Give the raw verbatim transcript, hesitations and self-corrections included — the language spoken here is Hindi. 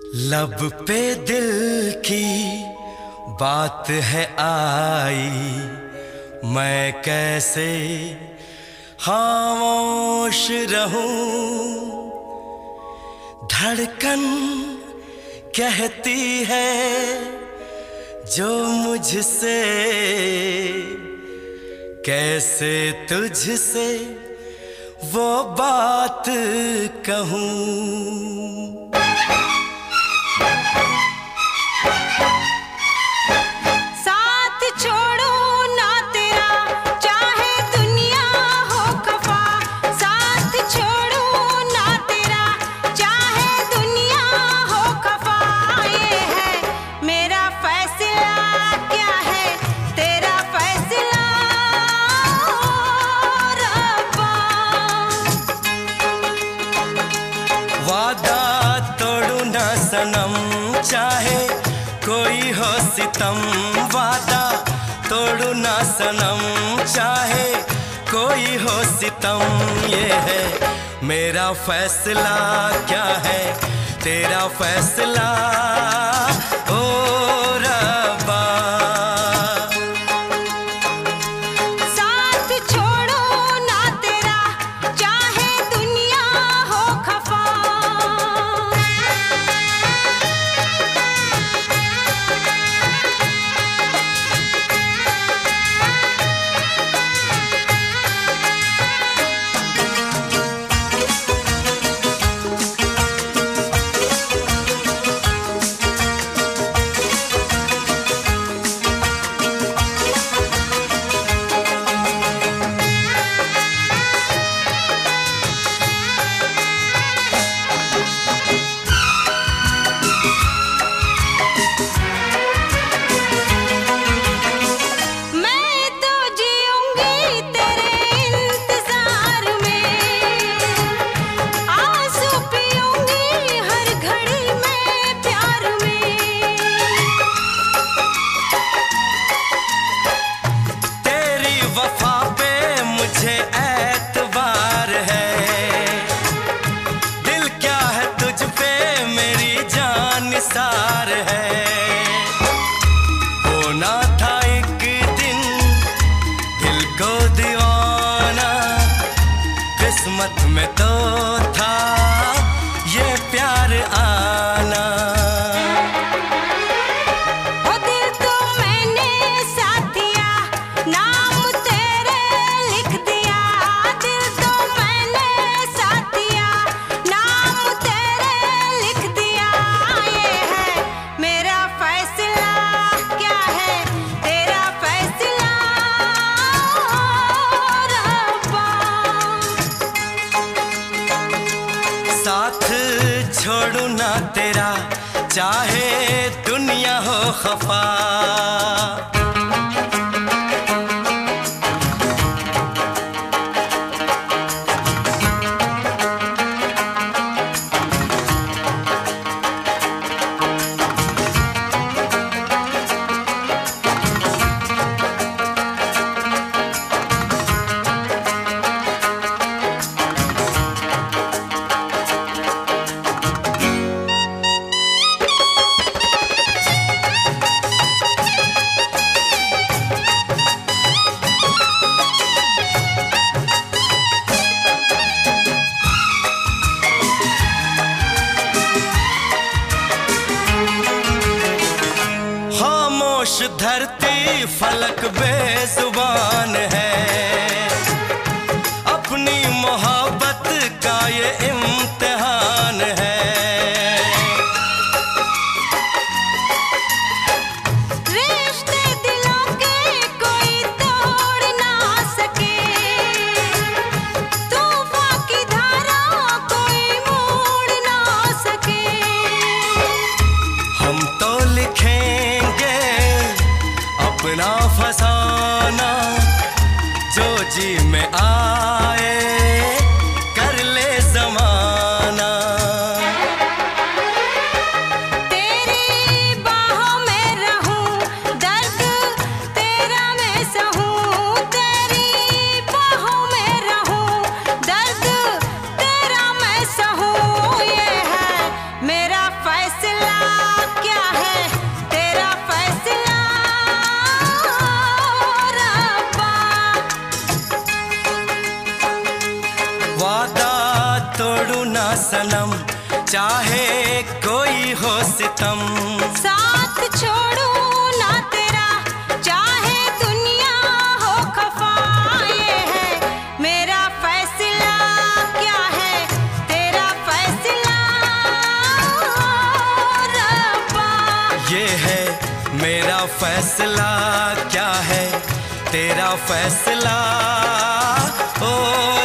लब पे दिल की बात है आई, मैं कैसे खामोश रहूं। धड़कन कहती है जो मुझसे, कैसे तुझसे वो बात कहूं। वादा तोड़ू ना सनम, चाहे कोई हो सितम। वादा तोड़ू ना सनम, चाहे कोई हो सितम। ये है मेरा फैसला, क्या है तेरा फैसला ओ रब्बा। वफा पे मुझे एतबार है, दिल क्या है तुझ पे मेरी जान निसार है। होना था एक दिन दिल को दीवाना, किस्मत में तो था ये प्यार आना। साथ छोड़ू ना तेरा, चाहे दुनिया हो खफा। खामोश धरती फलक बेजुबान है, अपनी मोहब्बत का ये इम्तिहान है। रिश्ते दिलों के कोई तोड़ ना सके, तूफान की धारा कोई मोड़ ना सके। हम तो लिखेंगे अपना फसाना, सनम, चाहे कोई हो सितम। साथ छोड़ू ना तेरा, चाहे दुनिया हो खफा। ये है मेरा फैसला, क्या है तेरा फैसला रब्बा। ये है मेरा फैसला, क्या है तेरा फैसला ओ